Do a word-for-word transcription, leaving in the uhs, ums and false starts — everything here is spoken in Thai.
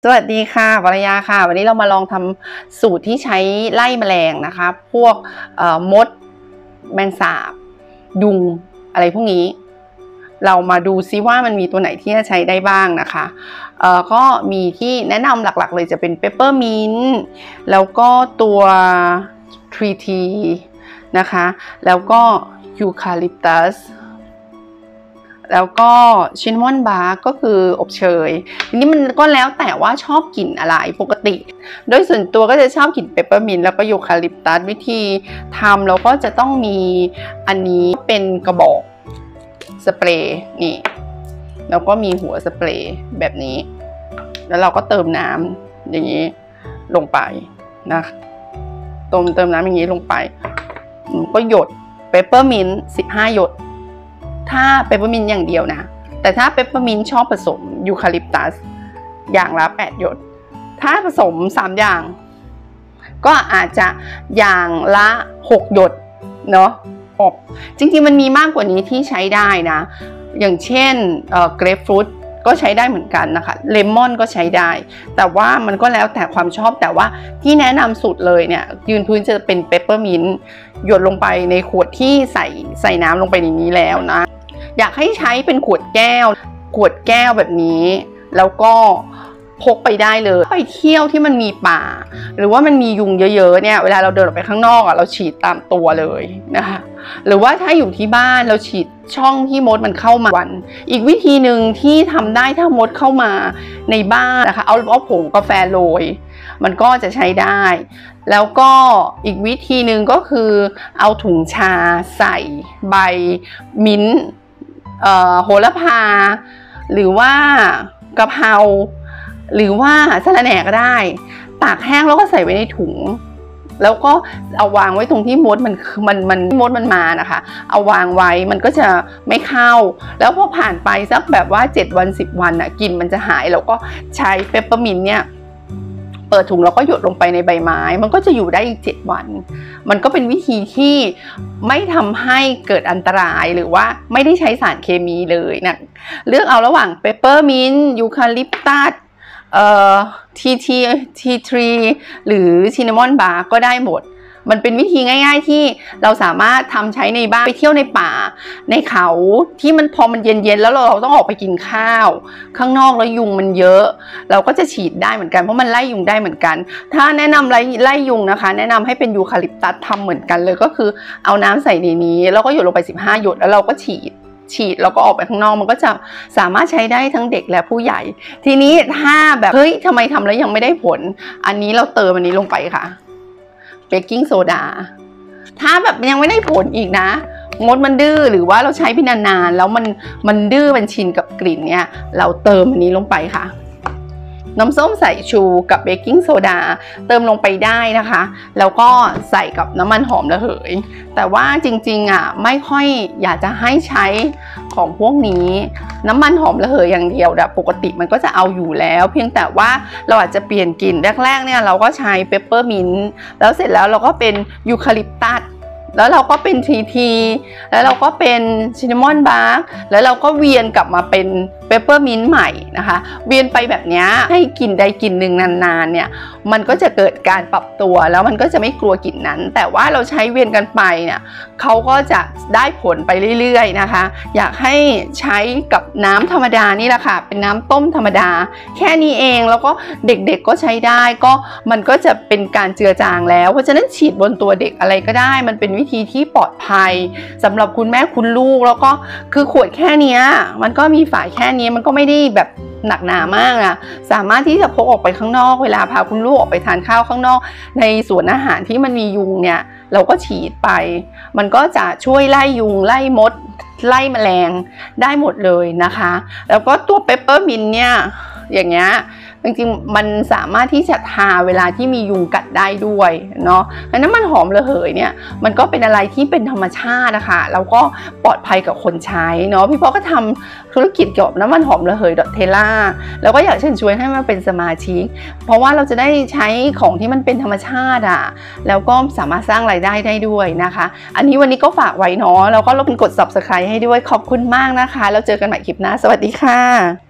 สวัสดีค่ะวรยาค่ะวันนี้เรามาลองทำสูตรที่ใช้ไล่แมลงนะคะพวกมดแมงสาบยุงอะไรพวกนี้เรามาดูซิว่ามันมีตัวไหนที่จะใช้ได้บ้างนะคะเอ่อก็มีที่แนะนำหลักๆเลยจะเป็นเปปเปอร์มินต์แล้วก็ตัวทรีทีนะคะแล้วก็ยูคาลิปตัสแล้วก็ชินนามอนบาร์ก็คืออบเชยทีนี้มันก็แล้วแต่ว่าชอบกลิ่นอะไรปกติโดยส่วนตัวก็จะชอบกลิ่นเปปเปอร์มินต์แล้วก็ยูคาลิปตัสวิธีทำเราก็จะต้องมีอันนี้เป็นกระบอกสเปรย์นี่แล้วก็มีหัวสเปรย์แบบนี้แล้วเราก็เติมน้ำอย่างนี้ลงไปนะเติมเติมน้ำอย่างนี้ลงไปก็หยดเปปเปอร์มินต์สิบห้าหยดถ้าเปปเปอร์มินต์อย่างเดียวนะแต่ถ้าเปปเปอร์มินต์ชอบผสมยูคาลิปตัสอย่างละแปดหยดถ้าผสมสามอย่างก็อาจจะอย่างละหกหยดเนาะอบจริงๆมันมีมากกว่านี้ที่ใช้ได้นะอย่างเช่นเอ่อเกรปฟรุตก็ใช้ได้เหมือนกันนะคะเลมอนก็ใช้ได้แต่ว่ามันก็แล้วแต่ความชอบแต่ว่าที่แนะนำสุดเลยเนี่ยยืนพื้นจะเป็นเปปเปอร์มินต์หยดลงไปในขวดที่ใส่ใส่น้ำลงไปในนี้แล้วนะอยากให้ใช้เป็นขวดแก้วขวดแก้วแบบนี้แล้วก็พกไปได้เลยไปเที่ยวที่มันมีป่าหรือว่ามันมียุงเยอะๆเนี่ยเวลาเราเดินออกไปข้างนอกอ่ะเราฉีดตามตัวเลยนะคะหรือว่าถ้าอยู่ที่บ้านเราฉีดช่องที่มดมันเข้ามาวันอีกวิธีหนึ่งที่ทำได้ถ้ามดเข้ามาในบ้านนะคะเอาเอาผงกาแฟโรยมันก็จะใช้ได้แล้วก็อีกวิธีหนึ่งก็คือเอาถุงชาใส่ใบมิ้นท์โหระพาหรือว่ากะเพราหรือว่าสะระแหน่ก็ได้ตากแห้งแล้วก็ใส่ไว้ในถุงแล้วก็เอาวางไว้ตรงที่มดมันมันมันมดมันมานะคะเอาวางไว้มันก็จะไม่เข้าแล้วพอผ่านไปสักแบบว่าเจ็ดวันสิบวันอ่ะกลิ่นมันจะหายแล้วก็ใช้เปปเปอร์มินต์เนี่ยเปิดถุงแล้วก็หยดลงไปในใบไม้มันก็จะอยู่ได้อีกเจ็ดวันมันก็เป็นวิธีที่ไม่ทำให้เกิดอันตรายหรือว่าไม่ได้ใช้สารเคมีเลยนะเลือกเอาระหว่างเปปเปอร์มินต์ยูคาลิปตัสเอ่อ ที ที ที ทรี หรือชินนามอนบาร์ก็ได้หมดมันเป็นวิธีง่ายๆที่เราสามารถทำใช้ในบ้านไปเที่ยวในป่าในเขาที่มันพอมันเย็นๆแล้วเราต้องออกไปกินข้าวข้างนอกแล้วยุงมันเยอะเราก็จะฉีดได้เหมือนกันเพราะมันไล่ยุงได้เหมือนกันถ้าแนะนำไล่ไล่ยุงนะคะแนะนำให้เป็นยูคาลิปตัสทำเหมือนกันเลยก็คือเอาน้ำใส่ในนี้แล้วก็หยดลงไปสิบห้าหยดแล้วเราก็ฉีดฉีดแล้วก็ออกไปข้างนอกมันก็จะสามารถใช้ได้ทั้งเด็กและผู้ใหญ่ทีนี้ถ้าแบบเฮ้ยทำไมทำแล้วยังไม่ได้ผลอันนี้เราเติมอันนี้ลงไปค่ะเบกกิ้งโซดาถ้าแบบยังไม่ได้ผลอีกนะมดมันดื้อหรือว่าเราใช้ไปนานๆแล้วมันมันดื้อมันชินกับกลิ่นเนี่ยเราเติมอันนี้ลงไปค่ะน้ำส้มสายชูกับเบกกิ้งโซดาเติมลงไปได้นะคะแล้วก็ใส่กับน้ำมันหอมระเหยแต่ว่าจริงๆอ่ะไม่ค่อยอยากจะให้ใช้ของพวกนี้น้ำมันหอมระเหยอย่างเดียวแต่ปกติมันก็จะเอาอยู่แล้วเพียงแต่ว่าเราอาจจะเปลี่ยนกลิ่นแรกๆเนี่ยเราก็ใช้เปปเปอร์มินต์แล้วเสร็จแล้วเราก็เป็นยูคาลิปตัสแล้วเราก็เป็น ที ที แล้วเราก็เป็นชินนามอนบาร์แล้วเราก็เวียนกลับมาเป็นเปปเปอร์มินต์ใหม่นะคะเวียนไปแบบนี้ให้กลิ่นใดกลิ่นหนึ่งนานๆเนี่ยมันก็จะเกิดการปรับตัวแล้วมันก็จะไม่กลัวกลิ่นนั้นแต่ว่าเราใช้เวียนกันไปเนี่ยเขาก็จะได้ผลไปเรื่อยๆนะคะอยากให้ใช้กับน้ำธรรมดานี่แหละค่ะเป็นน้ำต้มธรรมดาแค่นี้เองแล้วก็เด็กๆก็ใช้ได้ก็มันก็จะเป็นการเจือจางแล้วเพราะฉะนั้นฉีดบนตัวเด็กอะไรก็ได้มันเป็นวิธีที่ปลอดภัยสำหรับคุณแม่คุณลูกแล้วก็คือขวดแค่นี้มันก็มีฝาแค่นี้มันก็ไม่ได้แบบหนักหนามากนะสามารถที่จะพกออกไปข้างนอกเวลาพาคุณลูกออกไปทานข้าวข้างนอกในสวนอาหารที่มันมียุงเนี่ยเราก็ฉีดไปมันก็จะช่วยไล่ยุงไล่มดไล่แมลงได้หมดเลยนะคะแล้วก็ตัวเปปเปอร์มินต์เนี่ยอย่างเงี้ยจริงๆมันสามารถที่จะทาเวลาที่มียุงกัดได้ด้วยเนาะแล้วน้ำมันหอมระเหยเนี่ยมันก็เป็นอะไรที่เป็นธรรมชาตินะคะแล้วก็ปลอดภัยกับคนใช้เนาะพี่พ่อก็ทำธุรกิจเกี่ยวกับน้ำมันหอมระเหยดอทเทล่าแล้วก็อยากเชิญชวนให้มาเป็นสมาชิกเพราะว่าเราจะได้ใช้ของที่มันเป็นธรรมชาติอ่ะแล้วก็สามารถสร้างรายได้ได้ด้วยนะคะอันนี้วันนี้ก็ฝากไว้เนาะแล้วก็รบกวนกด ซับสไครบ์ ให้ด้วยขอบคุณมากนะคะแล้วเจอกันใหม่คลิปหน้าสวัสดีค่ะ